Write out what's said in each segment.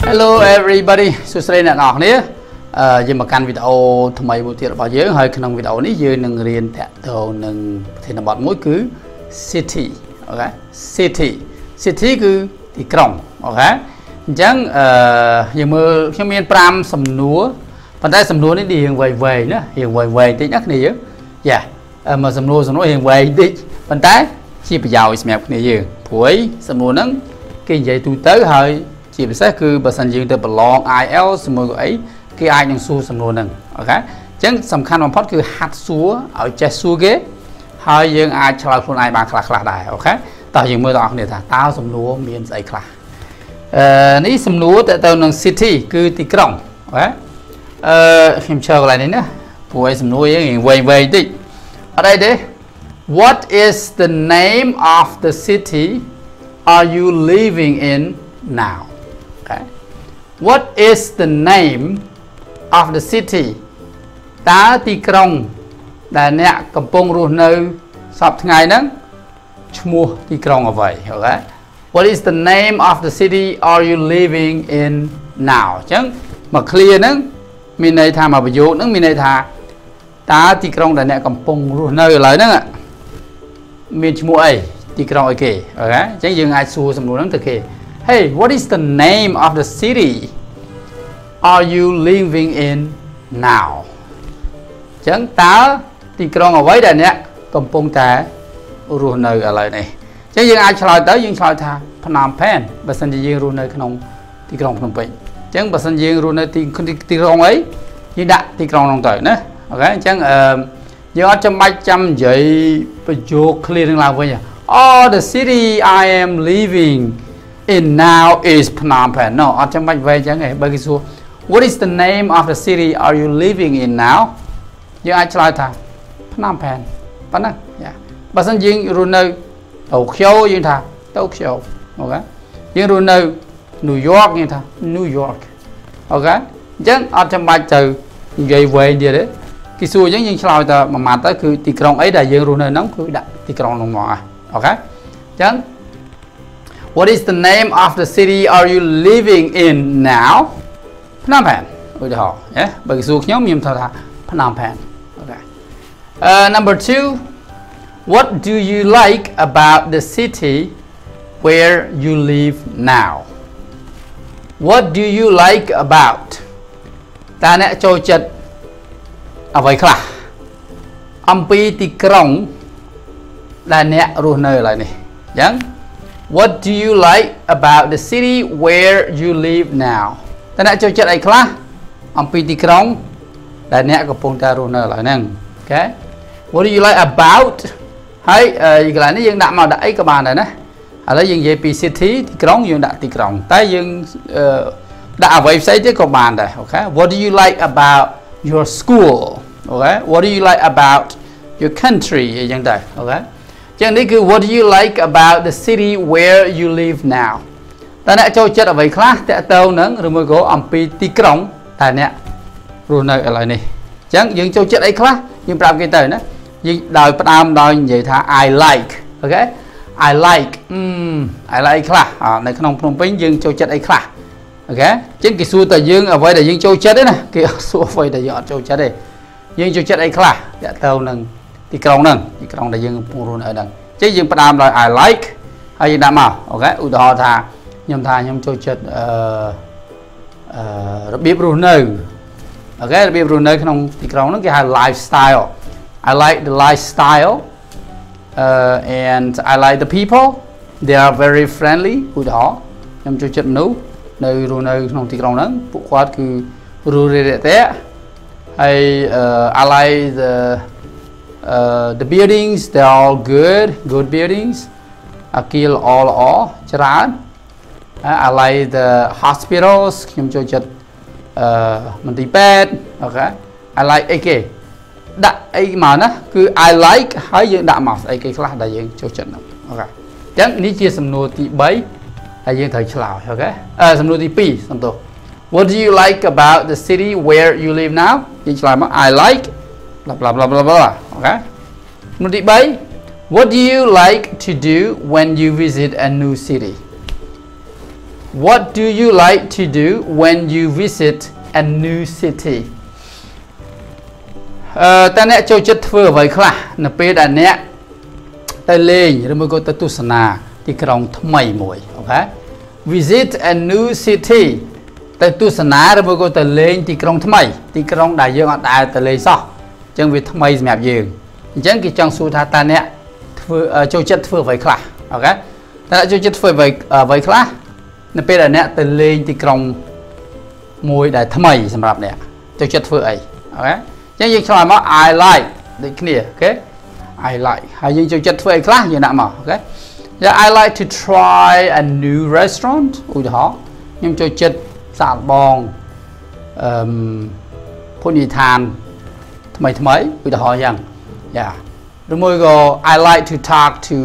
Hello everybody សួស្តីអ្នកនរគ្នាយើងមកកាន់វីដេអូថ្មីមួយទៀតរបស់យើងហើយក្នុងវីដេអូនេះយើងនឹងរៀនតាក់ទងនឹងប្រធានបទមួយគឺ city អូខេ city គឺទីក្រុងអូខេអញ្ចឹងយើងមើលខ្ញុំមាន5សំណួរប៉ុន្តែសំណួរនេះរៀងវែងណារៀងវែងតិចណាគ្នាយើងយ៉ាមកសំណួររៀងវែងតិចប៉ុន្តែជាប្រយោជន៍សម្រាប់គ្នាយើងព្រោះសំណួរហ្នឹងគេនិយាយទូទៅហើយជាពិសេសគឺបើសិនយើងទៅប្រឡង IELTS ជាមួយអីគេអាចនឹងសួរសំណួរហ្នឹងអូខេអញ្ចឹងសំខាន់បំផុតគឺហាត់សួរឲ្យចេះសួរគេហើយយើងអាចឆ្លើយខ្លួនឯងបានខ្លះដែរអូខេតោះយើងមើលបងប្អូនគ្នាថាតើសំណួរមានស្អីខ្លះនេះសំណួរទៅនឹង city គឺទីក្រុងអូខេខ្ញុំchờកន្លែងនេះណាព្រោះឯសំណួរយើងវែងតិចអត់អីទេ What is the name of the city are you living in now okay what is the name of the city តើទីក្រុងដែលអ្នកកំពុងរស់នៅសប្តាហ៍ថ្ងៃហ្នឹងឈ្មោះទីក្រុងអ្វីអូខេ what is the name of the city are you living in now អញ្ចឹងមក clear ហ្នឹងមានន័យថាមកប្រយោគហ្នឹងមានន័យថាតើទីក្រុងដែលអ្នកកំពុងរស់នៅឥឡូវហ្នឹងមានឈ្មោះអីទីក្រុងអីគេអូខេអញ្ចឹងយើងអាចសួរសំណួរហ្នឹងទៅគេHey, what is the name of the city are you living in now? ចឹងតើទីក្រុងអ្វីដែលអ្នកកំពុងតែរស់នៅឥឡូវនេះចឹងយើងអាចឆ្លើយទៅយើងឆ្លើយថាភ្នំពេញបើសិនជាយើងរស់នៅក្នុងទីក្រុងភ្នំពេញចឹងបើសិនយើងរស់នៅទីក្រុងអីយើងដាក់ទីក្រុងនោះទៅណាអូខេអញ្ចឹងយើងអត់ចាំបាច់ចាំនិយាយប្រយោគ clear នឹងឡើងវិញ Oh, the city I am living in now is Phnom Penh. No, អត់ចាំបាច់វែងចឹងទេបើគេសួរ What is the name of the city are you living in now យើងអាចឆ្លើយថា Phnom Penh ប៉ុណ្ណឹងយ៉ាបើសិនយើងរស់នៅអូក្យូយើងថាតូក្យូអូខេយើងរស់នៅ New York យើងថា New York អូខេអញ្ចឹងអត់ចាំបាច់ទៅនិយាយវែងទៀតទេគេសួរអញ្ចឹងយើងឆ្លើយតែមួយម៉ាត់ទៅគឺទីក្រុងអីដែលយើងរស់នៅហ្នឹងគឺដាក់ទីក្រុងហ្នឹងមកអូខេអញ្ចឹងWhat is the name of the city are you living in now? Phnom Penh. ឧទាហរណ៍ណាបើគេសួរខ្ញុំខ្ញុំថា Phnom Penh. Okay. Number 2. What do you like about the city where you live now? What do you like about តើអ្នកចូលចិត្តអ្វីខ្លះអំពីទីក្រុងដែលអ្នករស់នៅឥឡូវនេះអញ្ចឹងWhat do you like about the city where you live now តើអ្នកចូលចិត្តអីខ្លះអំពីទីក្រុងដែលអ្នកកំពុងតែរស់នៅឥឡូវហ្នឹងអូខេ What do you like about ហើយកន្លែងនេះយើងដាក់មកដាក់អីក៏បានដែរណាឥឡូវយើងនិយាយពី city ទីក្រុងយើងដាក់ទីក្រុងតែយើងដាក់អ្វីផ្សេងទៀតក៏បានដែរអូខេ What do you like about your school អូខេ What do you like about your country អីចឹងដែរអូខេចឹងនេះគឺ What do you like about the city where you live now តើអ្នកចូលចិត្តអ្វីខ្លះតើទៅនឹងឬមួយក៏អំពីទីក្រុងតែអ្នករស់នៅឥឡូវនេះចឹងយើងចូលចិត្តអីខ្លះយើងប្រាប់គេទៅណាយើងដោយផ្ដើមដោយនិយាយថា I like អូខេ I like ខ្លះនៅក្នុងភ្នំពេញយើងចូលចិត្តអីខ្លះអូខេចឹងគេសួរតែយើងអ្វីដែលយើងចូលចិត្តទេណាគេអត់សួរអ្វីដែលយើងអត់ចូលចិត្តទេយើងចូលចិត្តអីខ្លះតើទៅនឹងទីក្រុងហ្នឹងទីក្រុងដែលយើងកំពុងរស់នៅហ្នឹងអញ្ចឹងយើងផ្ដើមដោយ I like ហើយយើងដាក់មកអូខេឧទាហរណ៍ថាខ្ញុំចូលចិត្តរបៀបរស់នៅអូខេរបៀបរស់នៅក្នុងទីក្រុងហ្នឹងគេហៅ lifestyle I like the lifestyle and I like the people they are very friendly ឧទាហរណ៍ខ្ញុំចូលចិត្តមនុស្សនៅរស់នៅក្នុងទីក្រុងហ្នឹងពួកគាត់គឺរួសរាយរាក់ទាក់ហើយ I like the buildings they're all good buildings អគារល្អច្រើន I like the hospitals ខ្ញុំចូលចិត្តមន្ទីរពេទ្យអូខេ I like អីគេដាក់អីមកណាគឺ I like ហើយយើងដាក់មកស្អីគេខ្លះដែលយើងចូលចិត្តហ្នឹងអូខេអញ្ចឹងនេះជាសំណួរទី3ដែលយើងត្រូវឆ្លើយអូខេសំណួរទី2សំទោស What do you like about the city where you live now យើងឆ្លើយមក I like blah blah blah blah អូខេសំណួរទី3 What do you like to do when you visit a new city What do you like to do when you visit a new city តើអ្នកចូលចិត្តធ្វើអ្វីខ្លះនៅពេលដែលអ្នកទៅលេងឬមួយក៏ទៅទស្សនាទីក្រុងថ្មីមួយអូខេ visit a new city ទៅទស្សនាឬមួយក៏ទៅលេងទីក្រុងថ្មីទីក្រុងដែលយើងអត់ដើរទៅលេងសោះអញ្ចឹងវាថ្មីសម្រាប់យើងអញ្ចឹងគេចង់សួរថាតើអ្នកធ្វើចូលចិត្តធ្វើអ្វីខ្លះអូខេតើអ្នកចូលចិត្តធ្វើអ្វីខ្លះនៅពេលដែលអ្នកទៅលេងទីក្រុងមួយដែលថ្មីសម្រាប់អ្នកចូលចិត្តធ្វើអីអូខេអញ្ចឹងយើងឆ្លើយមក I like ដូចគ្នាអូខេ I like ហើយយើងចូលចិត្តធ្វើអីខ្លះយើងដាក់មកអូខេ Yeah I like to try a new restaurant ឧទាហរណ៍ខ្ញុំចូលចិត្តសាកល្បងភោជនីយដ្ឋានថ្មីឧទាហរណ៍យ៉ាង Yeah ឬមួយក៏ I like to talk to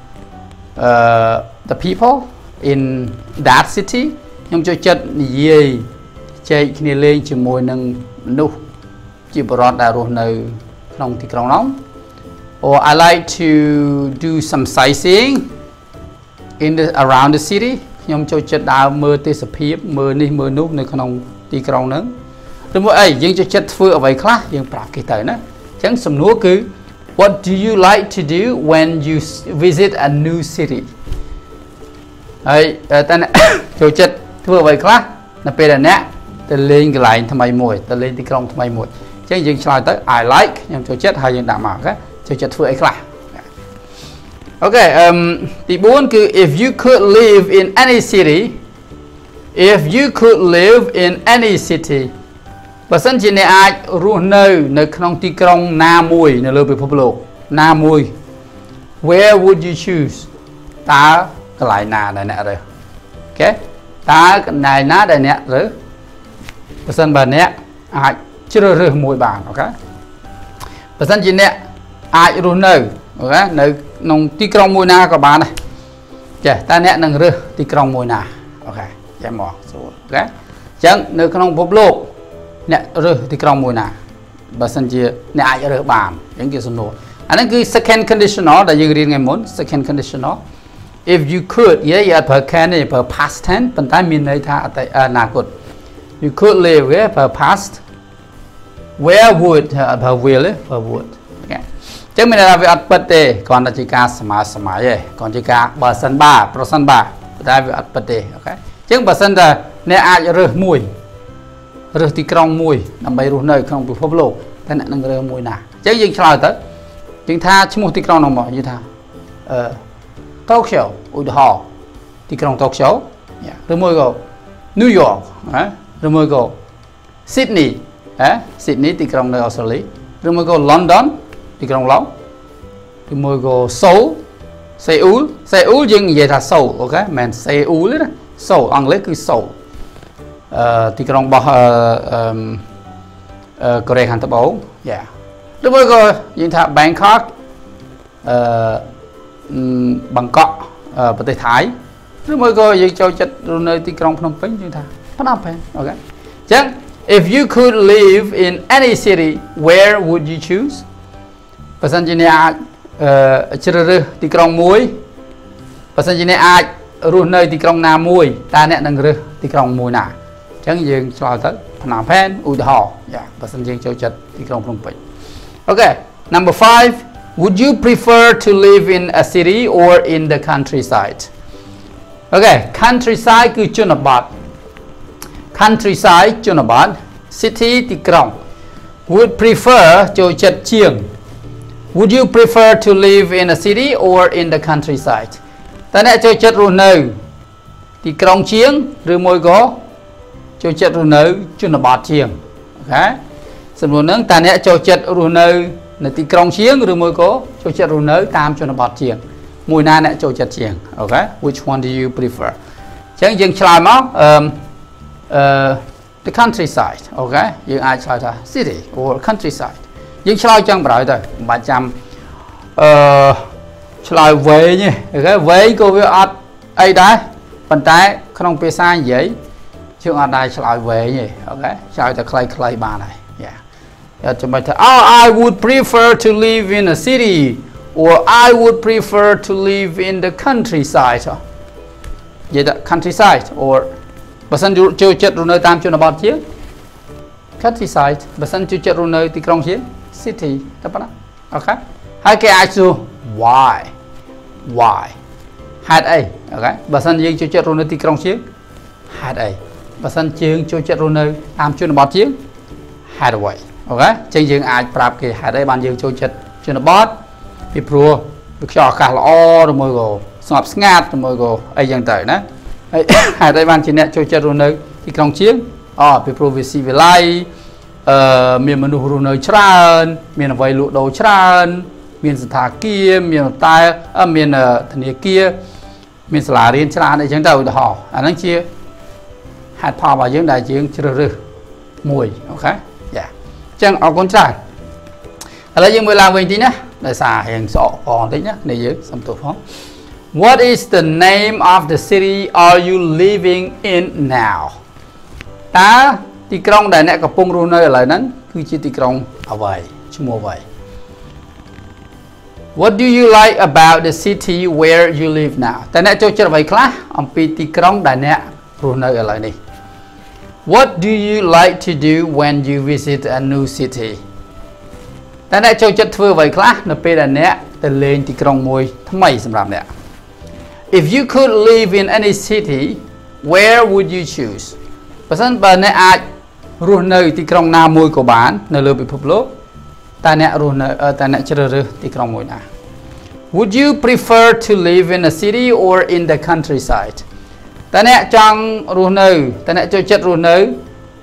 the people in that city ខ្ញុំចូលចិត្តនិយាយចែកគ្នាលេងជាមួយនឹងមនុស្សជាបរិបទដែលរស់នៅក្នុងទីក្រុងនោះ or I like to do some sightseeing in around the city ខ្ញុំចូលចិត្តដើរមើលទេសភាពមើលនេះមើលនោះនៅក្នុងទីក្រុងហ្នឹងឬមួយអីយើងចូលចិត្តធ្វើអ្វីខ្លះយើងប្រាប់គេទៅណាអញ្ចឹងសំណួរគឺ What do you like to do when you visit a new city ហើយតើចូលចិត្តធ្វើអ្វីខ្លះនៅពេលដែលអ្នកទៅលេងកន្លែងថ្មីមួយទៅលេងទីក្រុងថ្មីមួយអញ្ចឹងយើងឆ្លើយទៅ I like ខ្ញុំចូលចិត្តហើយយើងដាក់មកអូខេចូលចិត្តធ្វើអីខ្លះអូខេទី4គឺ if you could live in any city if you could live in any city បើសិនជាអ្នកអាចរស់នៅក្នុងទីក្រុងណាមួយនៅលើពិភពលោកណាមួយ where would you choose តើកន្លែងណាដែលអ្នករើសអូខេតើកន្លែងណាដែលអ្នករើសបើសិនបើអ្នកអាចជ្រើសរើសមួយបានអូខេបើសិនជាអ្នកអាចរស់នៅអូខេនៅក្នុងទីក្រុងមួយណាក៏បានដែរចេះតើអ្នកនឹងរើសទីក្រុងមួយណាអូខេចាំមកសួរអូខេអញ្ចឹងនៅក្នុងពិភពលោកអ្នករើសទីក្រុងមួយណាបើសិនជាអ្នកអាចរើសបានអញ្ចឹងគេសំណួរអាហ្នឹងគឺ second conditional ដែលយើងរៀនថ្ងៃមុន second conditional if you could និយាយប្រើ can ទេប្រើ past tense ប៉ុន្តែមានន័យថាអនាគត you could live ប្រើ past where would ប្រើ will ប្រើ would ចឹងមានន័យថាវាអត់ពិតទេគ្រាន់តែជាការសម័យទេគ្រាន់ជាការបើសិនបាទប្រសិនបាទតែវាអត់ពិតទេអូខេចឹងបើសិនតែអ្នកអាចរើសមួយរើសទីក្រុងមួយដើម្បីរស់នៅក្នុងពិភពលោកតែអ្នកនឹងរើសមួយណាចឹងយើងឆ្លើយទៅយើងថាឈ្មោះទីក្រុងនោះមកយើងថាTokyo ឧទាហរណ៍ទីក្រុង Tokyo ឬមួយក៏ New York ឬមួយក៏ Sydney Sydney ទីក្រុងនៅអូស្ត្រាលីឬមួយក៏ London ទីក្រុងឡុងឬមួយក៏ Seoul យើងនិយាយថា Seoul អូខេមិនមែន Seoul ទេណា Seoul អង់គ្លេសគឺ Seoul ទីក្រុងរបស់កូរ៉េខាងត្បូងឬមួយក៏យើងថា Bangkok បង្កក់ប្រទេសថៃឬមួយក៏យើងចូលចិត្តរស់នៅទីក្រុងភ្នំពេញយើងថាភ្នំពេញអូខេអញ្ចឹង if you could live in any city where would you choose បើសិនជាអ្នកអាចជ្រើសរើសទីក្រុងមួយបើសិនជាអ្នកអាចរស់នៅទីក្រុងណាមួយតើអ្នកនឹងរើសទីក្រុងមួយណាអញ្ចឹងយើងឆ្លើយទៅភ្នំពេញឧទាហរណ៍បើសិនយើងចូលចិត្តទីក្រុងភ្នំពេញអូខេ number 5 would you prefer to live in a city or in the countryside okay countryside គឺជនបទ countryside ជនបទ city ទីក្រុង would prefer ចូលចិត្តជាង would you prefer to live in a city or in the countryside តើអ្នកចូលចិត្តរស់នៅទីក្រុងជាងឬមួយក៏ចូលចិត្តរស់នៅជនបទជាងអូខេសំណួរហ្នឹងតើអ្នកចូលចិត្តរស់នៅទីក្រុងជាងឬមួយក៏ចូលចិត្តរស់នៅតាមជនបទជាងមួយណាអ្នកចូលចិត្តជាងអូខេ which one do you prefer អញ្ចឹងយើងឆ្លើយមកthe countryside អូខេយើងអាចឆ្លើយថា city or countryside យើងឆ្លើយចឹងបណ្ដោយទៅមិនបាច់ចាំឆ្លើយវែងទេអូខេវែងក៏វាអត់អីដែរប៉ុន្តែក្នុងភាសានិយាយយើងអត់ដែរឆ្លើយវែងទេអូខេឆ្លើយតែខ្លីៗបានហើយចាំបាច់ថា I would prefer to live in a city or I would prefer to live in the countryside vậy đó countryside or bà sân chưa chết rồi nơi tam chưa nó bọt chứ countryside bà sân chưa chết rồi nơi tì krong chứ city đó bắt ok hai cái ai chưa why hạt A ok bà sân dương chưa chết rồi nơi tì krong chứ hạt A bà sân chương chưa chết rồi nơi tam chưa nó bọt chứ hạt away ok chân dương ai prap cái hạt A ban dương chưa nó bọt bị pro được cho cả lo rồi môi gồ sọp ngạt rồi môi gồ ai dân tới nè hạt A ban chỉ nè chưa chết rồi nơi tì krong chứ bị pro về si về lai miền manu huru nơi tràn miền vây lụa đầu tràn miền thả kia miền tai miền thần kia miền sả riêng tràn để chúng ta họ anh ấy chia hạt phao vào những đại dương chưa rư mùi ok dạ chẳng ở con trai ở đây dương mới làm về tí nhá để xả hiện sọ còn đấy nhá này dưới xong tổ phóng what is the name of the city are you living in now ta tì krong đại nè cặp bông nơi lại nắn cứ chỉ tì krong ở vậy chung mua vậy what do you like about the city where you live now ta nè cho chơi vậy class ông pi tì krong đại nè nơi ở lại đi what do you like to do when you visit a new city ta nè cho chơi thưa vậy class nó pi đại nè từ lên tì krong môi thằng mày xem làm nè if you could live in any city where would you choose bà sân bà nè ai ruột nơi tì krong na môi của bạn nơi lừa bị phụp lốp ta nè ruột nơi ta nè chơi rư tì krong môi na would you prefer to live in a city or in the countryside ta nè trong ruột nơi ta nè chơi chết ruột nơi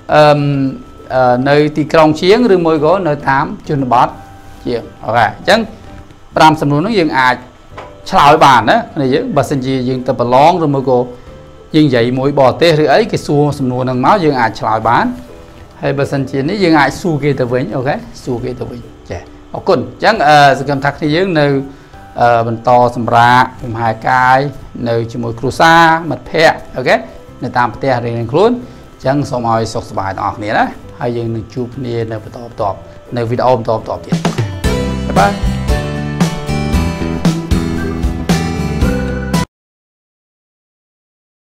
nơi tì krong chiếng rư môi gỗ nơi tám chun bát chiếng ok chẳng pram sầm luôn nó dừng ai chào bạn đó này chứ bà sân gì dừng tập lon rồi môi gỗ dừng dậy mũi bò tê rồi ấy cái xua sầm luôn năng máu dừng ai chào bán hay bà sân chiến ấy dừng ai xu kia từ vĩnh ok xu kia từ vĩnh trẻ học cùn chẳng sự cầm thắc thì dừng nơi bên to sầm ra cùng hai cái nơi chỉ một cua sa mật phe ok nơi tam tê rồi luôn chẳng xong rồi sọc bài đó này đó hay dừng chụp này nơi top nơi video top tiếp bye bye